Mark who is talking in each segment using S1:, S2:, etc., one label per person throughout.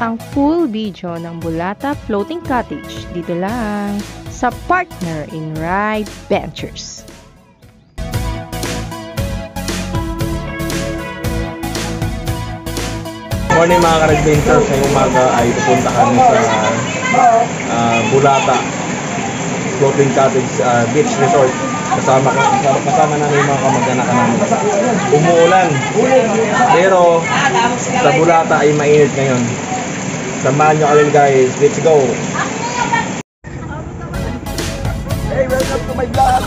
S1: ang full video ng Bulata Floating Cottage dito lang sa Partner in Ride Ventures.
S2: Morning mga ka-adventures, ngayong umaga ay pupunta kami sa Bulata Floating Cottage Beach Resort. Kasama namin yung mga kamag-anak namin. Umuulan, pero sa Bulata ay mainit ngayon. Samahan nyo kami guys, let's go! Hey, welcome to my vlog!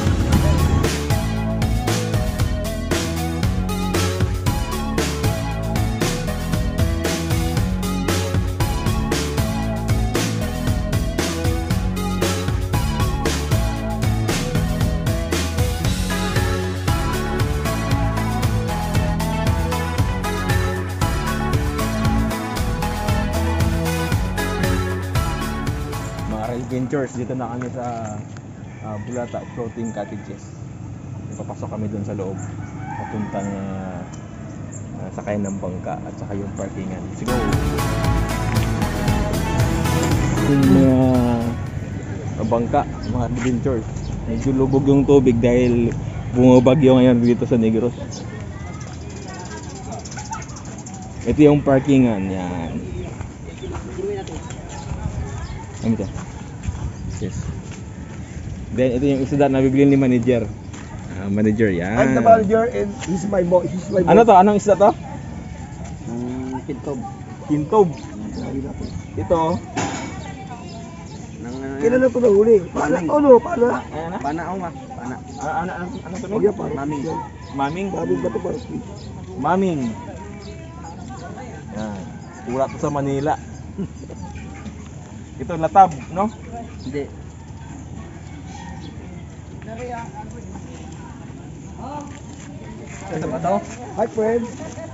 S2: Adventures, dito na kami sa Bulata Floating Cottages. Papasok kami dun sa loob papuntang sakayan ng bangka at saka yung parkingan. Let's go! Yung bangka, mga adventures, medyo lubog yung tubig dahil bumabagyo ngayon dito sa Negros. Ito yung parkingan, yan. Ano ito? Yes. Then ito yung isda na bibili ni manager. Manager yan.
S3: I'm the manager and he's my boss.
S2: Ano to? Anong isda to?
S3: Kintob.
S2: Kintob. Ito.
S3: Kailan na ito nahuli? Pana. Ano? Pana?
S2: Pana ako nga. Pana. Ano to?
S3: Maming.
S2: Maming?
S3: Maming ba ito para?
S2: Maming. Yan. Wala to sa Manila. Ito latab, no?
S3: Hindi. Ito ba to? Hi friends!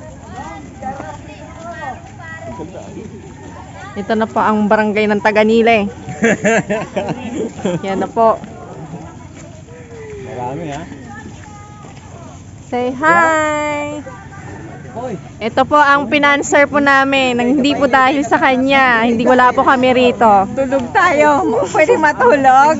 S1: Ito na po ang barangay ng Taganile. Yan na po.
S2: Marami ha?
S1: Say hi! Ito po ang pinanser po namin. Hindi po dahil sa kanya. Hindi wala po kami rito. Tulog tayo. Pwede matulog.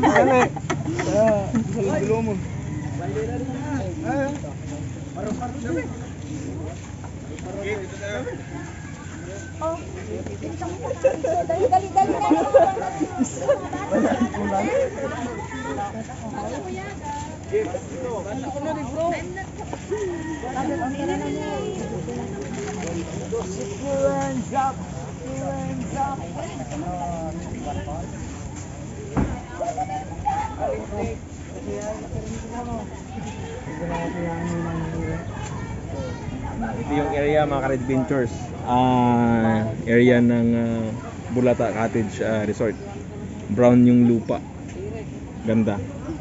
S2: Ito yung area mga ka-adventures, area ng Bulata Cottage Resort. Brown yung lupa, ganda.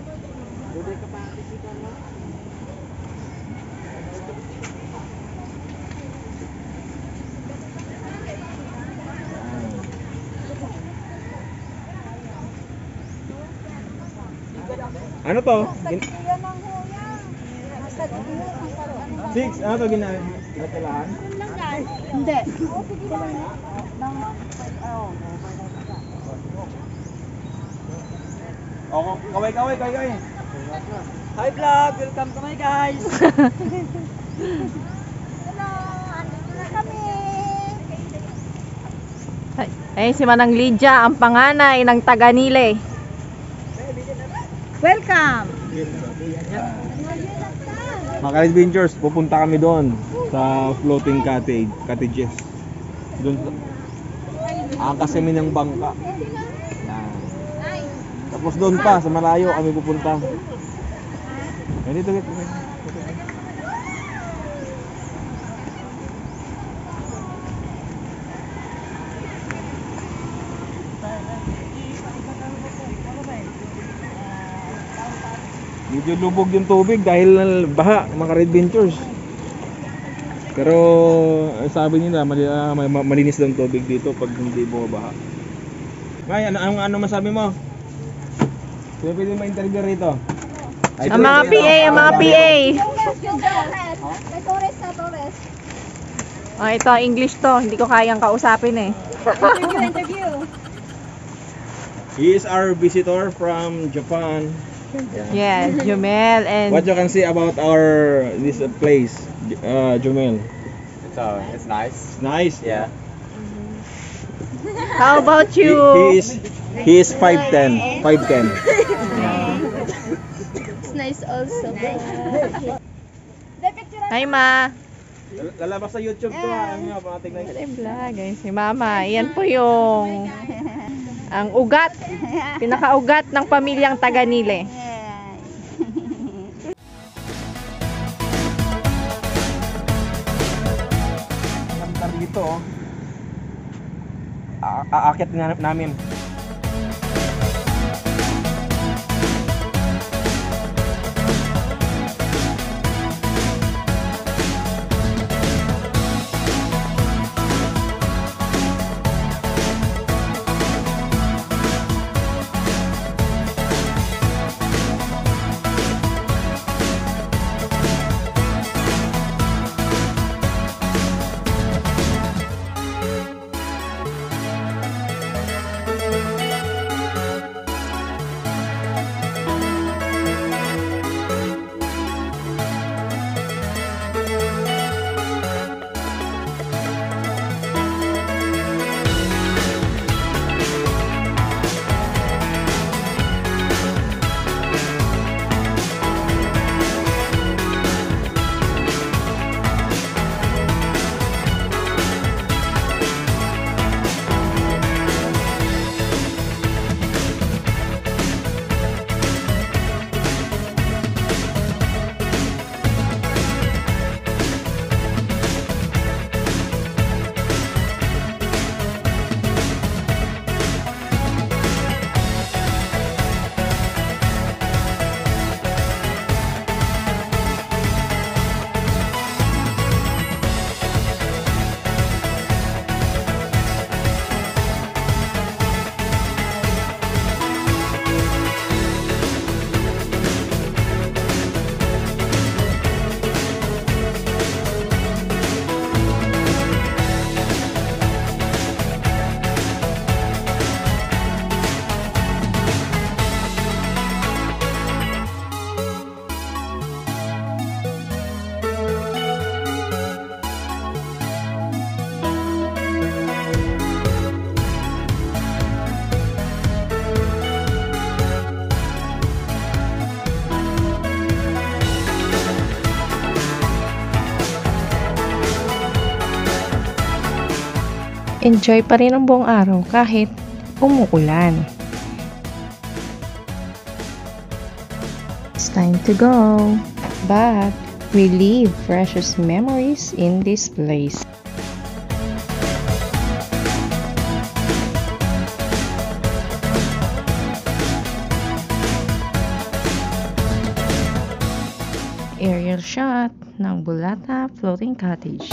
S2: Ano to? Six? Ano to ginatilahan?
S4: Hindi.
S2: Oo, kaway.
S3: Hi vlog! Welcome to my guys!
S4: Hello! Andito na kami!
S1: Ay, si Manang Lydia, ang panganay ng Taganile.
S4: Welcome!
S2: Mga ka-adventures, pupunta kami doon sa floating cottages. Doon angkas kami ng bangka. Yan. Tapos doon pa sa malayo kami pupunta. Dito. Medyo lubog yung tubig dahil baha, mga ka-adventures. Pero sabi nila malinis daw ang tubig dito pag hindi bumabaha. May ano masabi mo? Sino pwede ma-interview rito?
S1: Ang mga PA, ang mga PA.
S4: May Torres na Torres.
S1: Oh, ito, English to. Hindi ko kayang kausapin eh.
S2: He is our visitor from Japan.
S1: Yes, Jumel and...
S2: What you can say about our this place, Jumel?
S3: It's nice.
S2: It's nice.
S3: Yeah.
S1: How about
S2: He,
S1: you?
S2: he is 5'10". 5'10".
S4: It's nice also.
S1: Hi, Ma.
S2: Lalabas sa YouTube to ha. Ano nga, tingnan niyo.
S1: Ay, vlog guys. Si Mama. Yan po yung... ang ugat. Pinakaugat ng pamilyang Taganile.
S2: Kantar dito oh. Aakit nga namin.
S1: Enjoy pa rin ang buong araw kahit umuulan. It's time to go. But we leave precious memories in this place. Aerial shot ng Bulata Floating Cottage.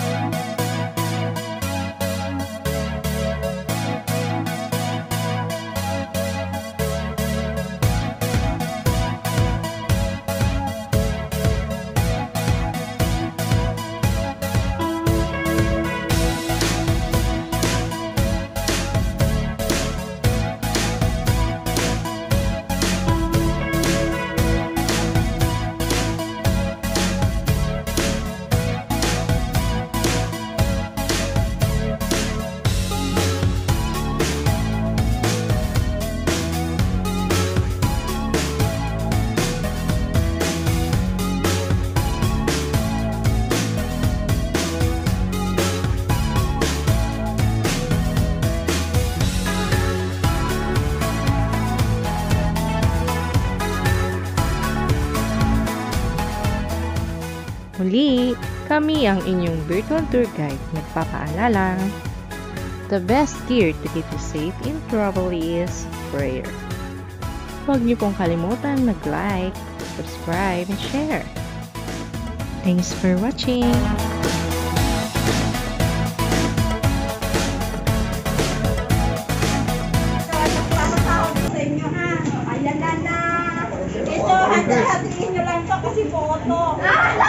S1: Muli, kami ang inyong virtual tour guide nagpapaalala. The best gear to keep you safe in travel is prayer. Huwag niyo pong kalimutan mag-like, subscribe, and share. Thanks for watching!
S4: Ito, hati-hatiin nyo lang to kasi boto.